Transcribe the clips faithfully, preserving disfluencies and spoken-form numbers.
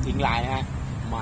ทิ้งลายนะฮะมา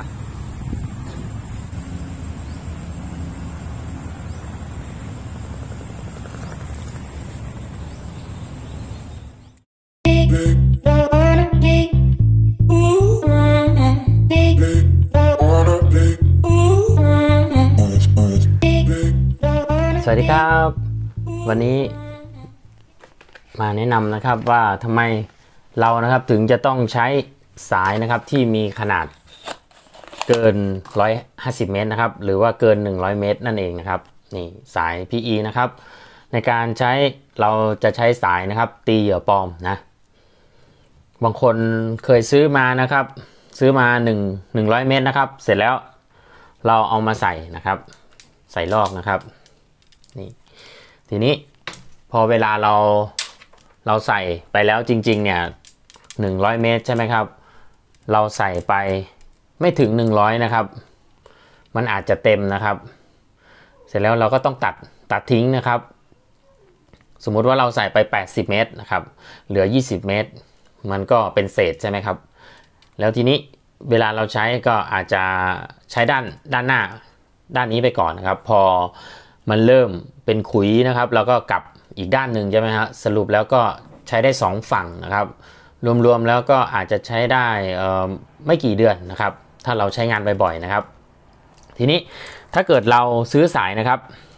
สวัสดีครับวันนี้มาแนะนำนะครับว่าทำไมเรานะครับถึงจะต้องใช้สายนะครับที่มีขนาดเกินหนึ่งร้อยห้าสิบเมตรนะครับหรือว่าเกินหนึ่งร้อยเมตรนั่นเองนะครับนี่สาย พี อี นะครับในการใช้เราจะใช้สายนะครับตีเหยื่อปลอมนะบางคนเคยซื้อมานะครับซื้อมา1 หนึ่งร้อยเมตรนะครับเสร็จแล้วเราเอามาใส่นะครับใส่ลอกนะครับนี่ทีนี้พอเวลาเราเราใส่ไปแล้วจริงๆเนี่ยหนึ่งร้อยเมตรใช่ไหมครับเราใส่ไปไม่ถึงหนึ่งร้อยนะครับมันอาจจะเต็มนะครับเสร็จแล้วเราก็ต้องตัดตัดทิ้งนะครับสมมุติว่าเราใส่ไปแปดสิบเมตรนะครับเหลือยี่สิบเมตรมันก็เป็นเศษใช่ไหมครับแล้วทีนี้เวลาเราใช้ก็อาจจะใช้ด้านด้านหน้าด้านนี้ไปก่อนนะครับพอมันเริ่มเป็นขุยนะครับแล้วก็กลับอีกด้านหนึ่งใช่ไหมฮะสรุปแล้วก็ใช้ได้สองฝั่งนะครับรวมๆแล้วก็อาจจะใช้ได้ไม่กี่เดือนนะครับถ้าเราใช้งานบ่อยๆนะครับทีนี้ถ้าเกิดเราซื้อสายนะครับ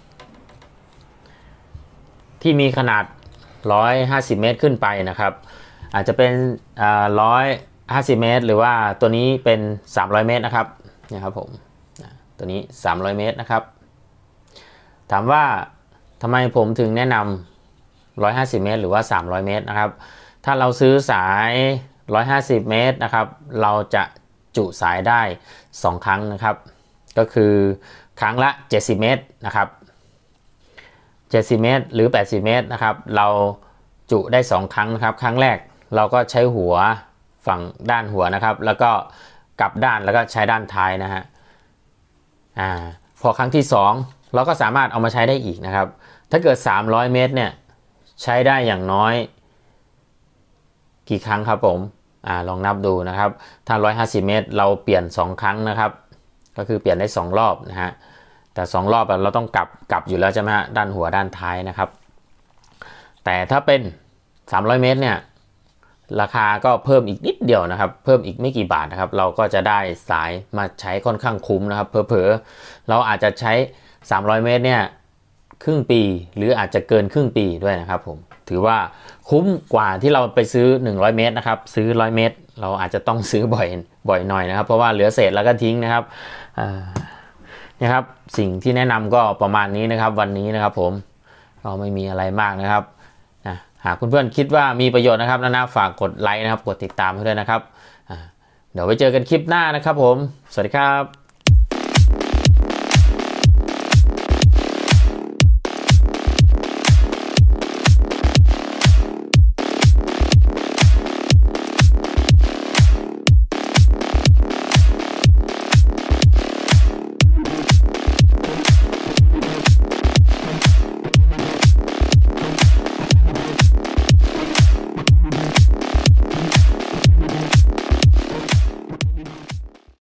ที่มีขนาดหนึ่งร้อยห้าสิบเมตรขึ้นไปนะครับอาจจะเป็นหนึ่งร้อยห้าสิบเมตรหรือว่าตัวนี้เป็นสามร้อยเมตรนะครับนี่ครับผมตัวนี้สามร้อยเมตรนะครับถามว่าทำไมผมถึงแนะนำหนึ่งร้อยห้าสิบเมตรหรือว่าสามร้อยเมตรนะครับถ้าเราซื้อสายหนึ่งร้อยห้าสิบเมตรนะครับเราจะจุสายได้สองครั้งนะครับก็คือครั้งละเจ็ดสิบเมตรนะครับเจ็ดสิบเมตรหรือแปดสิบเมตรนะครับเราจุได้สองครั้งนะครับครั้งแรกเราก็ใช้หัวฝั่งด้านหัวนะครับแล้วก็กลับด้านแล้วก็ใช้ด้านท้ายนะฮะอ่าพอครั้งที่สองเราก็สามารถเอามาใช้ได้อีกนะครับถ้าเกิดสามร้อยเมตรเนี่ยใช้ได้อย่างน้อยกี่ครั้งครับผมอ่าลองนับดูนะครับถ้าหนึ่งร้อยห้าสิบเมตรเราเปลี่ยนสองครั้งนะครับก็คือเปลี่ยนได้สองรอบนะฮะแต่สองรอบเราต้องกลับกลับอยู่แล้วใช่ไหมฮะด้านหัวด้านท้ายนะครับแต่ถ้าเป็นสามร้อยเมตรเนี่ยราคาก็เพิ่มอีกนิดเดียวนะครับเพิ่มอีกไม่กี่บาทนะครับเราก็จะได้สายมาใช้ค่อนข้างคุ้มนะครับเผลอๆเราอาจจะใช้สามร้อยเมตรเนี่ยครึ่งปีหรืออาจจะเกินครึ่งปีด้วยนะครับผมถือว่าคุ้มกว่าที่เราไปซื้อหนึ่งร้อยเมตรนะครับซื้อหนึ่งร้อยเมตรเราอาจจะต้องซื้อบ่อยบ่อยหน่อยนะครับเพราะว่าเหลือเศษแล้วก็ทิ้งนะครับนะครับสิ่งที่แนะนำก็ประมาณนี้นะครับวันนี้นะครับผมก็ไม่มีอะไรมากนะครับนะหากเพื่อนๆคิดว่ามีประโยชน์นะครับนะฝากกดไลค์นะครับกดติดตามให้ด้วยนะครับเดี๋ยวไว้เจอกันคลิปหน้านะครับผมสวัสดีครับ